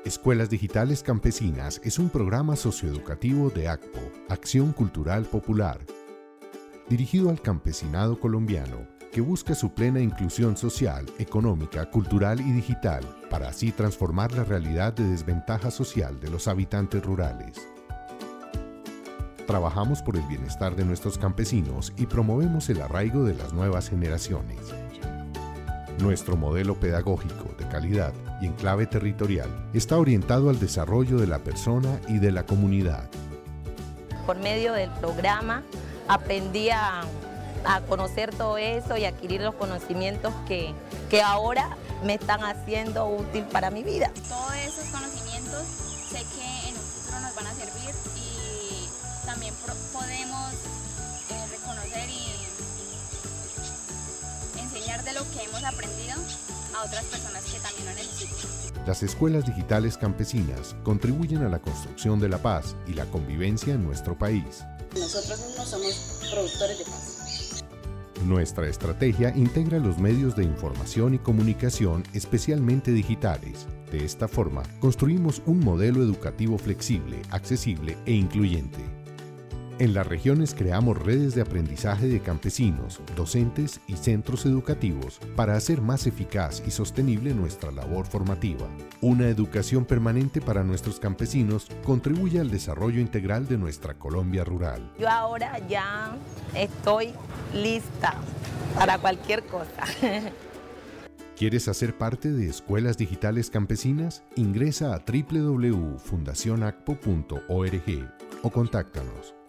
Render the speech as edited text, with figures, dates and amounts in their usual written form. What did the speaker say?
Escuelas Digitales Campesinas es un programa socioeducativo de ACPO, Acción Cultural Popular, dirigido al campesinado colombiano, que busca su plena inclusión social, económica, cultural y digital, para así transformar la realidad de desventaja social de los habitantes rurales. Trabajamos por el bienestar de nuestros campesinos y promovemos el arraigo de las nuevas generaciones. Nuestro modelo pedagógico de calidad y en clave territorial está orientado al desarrollo de la persona y de la comunidad. Por medio del programa aprendí a conocer todo eso y adquirir los conocimientos que ahora me están haciendo útil para mi vida. Todos esos conocimientos sé que en un futuro nos van a servir y también podemos reconocer y enseñar de lo que hemos aprendido a otras personas que también lo necesitan. Las escuelas digitales campesinas contribuyen a la construcción de la paz y la convivencia en nuestro país. Nosotros mismos somos productores de paz. Nuestra estrategia integra los medios de información y comunicación, especialmente digitales. De esta forma, construimos un modelo educativo flexible, accesible e incluyente. En las regiones creamos redes de aprendizaje de campesinos, docentes y centros educativos para hacer más eficaz y sostenible nuestra labor formativa. Una educación permanente para nuestros campesinos contribuye al desarrollo integral de nuestra Colombia rural. Yo ahora ya estoy lista para cualquier cosa. ¿Quieres hacer parte de Escuelas Digitales Campesinas? Ingresa a www.fundacionacpo.org o contáctanos.